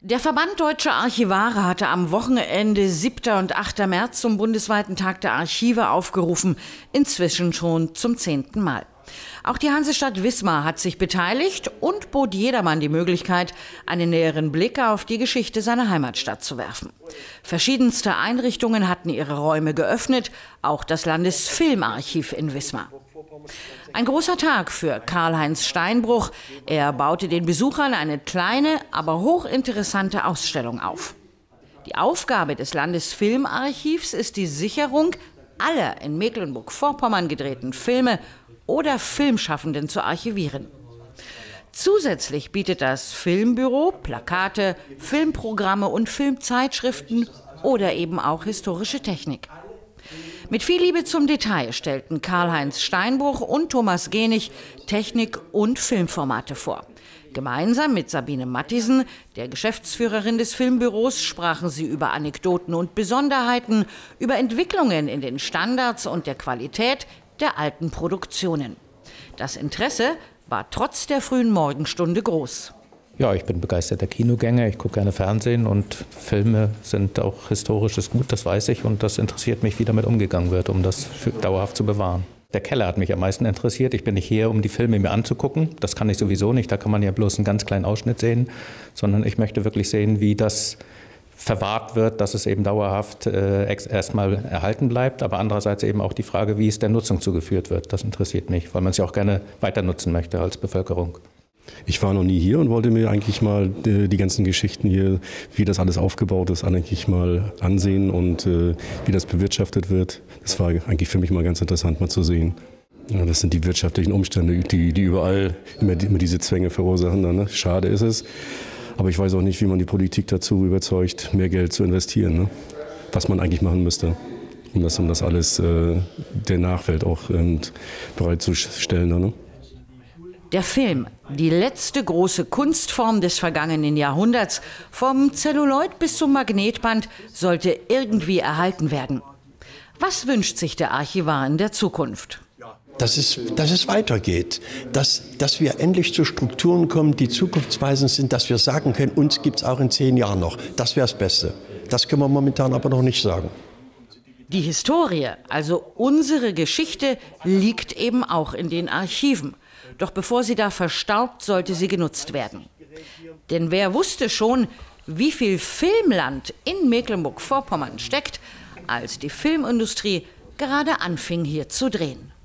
Der Verband Deutscher Archivare hatte am Wochenende 7. und 8. März zum bundesweiten Tag der Archive aufgerufen, inzwischen schon zum 10. Mal. Auch die Hansestadt Wismar hat sich beteiligt und bot jedermann die Möglichkeit, einen näheren Blick auf die Geschichte seiner Heimatstadt zu werfen. Verschiedenste Einrichtungen hatten ihre Räume geöffnet, auch das Landesfilmarchiv in Wismar. Ein großer Tag für Karl-Heinz Steinbruch. Er baute den Besuchern eine kleine, aber hochinteressante Ausstellung auf. Die Aufgabe des Landesfilmarchivs ist die Sicherung aller in Mecklenburg-Vorpommern gedrehten Filme oder Filmschaffenden zu archivieren. Zusätzlich bietet das Filmbüro Plakate, Filmprogramme und Filmzeitschriften oder eben auch historische Technik. Mit viel Liebe zum Detail stellten Karl-Heinz Steinbruch und Thomas Genich Technik und Filmformate vor. Gemeinsam mit Sabine Mattisen, der Geschäftsführerin des Filmbüros, sprachen sie über Anekdoten und Besonderheiten, über Entwicklungen in den Standards und der Qualität der alten Produktionen. Das Interesse war trotz der frühen Morgenstunde groß. Ja, ich bin begeisterter Kinogänger, ich gucke gerne Fernsehen und Filme sind auch historisches Gut, das weiß ich, und das interessiert mich, wie damit umgegangen wird, um das dauerhaft zu bewahren. Der Keller hat mich am meisten interessiert. Ich bin nicht hier, um die Filme mir anzugucken, das kann ich sowieso nicht, da kann man ja bloß einen ganz kleinen Ausschnitt sehen, sondern ich möchte wirklich sehen, wie das verwahrt wird, dass es eben dauerhaft erstmal erhalten bleibt, aber andererseits eben auch die Frage, wie es der Nutzung zugeführt wird. Das interessiert mich, weil man es ja auch gerne weiter nutzen möchte als Bevölkerung. Ich war noch nie hier und wollte mir eigentlich mal die ganzen Geschichten hier, wie das alles aufgebaut ist, eigentlich mal ansehen und wie das bewirtschaftet wird. Das war eigentlich für mich mal ganz interessant, mal zu sehen. Ja, das sind die wirtschaftlichen Umstände, die überall immer diese Zwänge verursachen. Ne? Schade ist es. Aber ich weiß auch nicht, wie man die Politik dazu überzeugt, mehr Geld zu investieren, ne? Was man eigentlich machen müsste, um das alles der Nachwelt auch bereitzustellen. Ne? Der Film, die letzte große Kunstform des vergangenen Jahrhunderts, vom Zelluloid bis zum Magnetband, sollte irgendwie erhalten werden. Was wünscht sich der Archivar in der Zukunft? Dass es weitergeht, dass wir endlich zu Strukturen kommen, die zukunftsweisend sind, dass wir sagen können, uns gibt es auch in 10 Jahren noch. Das wäre das Beste. Das können wir momentan aber noch nicht sagen. Die Historie, also unsere Geschichte, liegt eben auch in den Archiven. Doch bevor sie da verstaubt, sollte sie genutzt werden. Denn wer wusste schon, wie viel Filmland in Mecklenburg-Vorpommern steckt, als die Filmindustrie gerade anfing, hier zu drehen.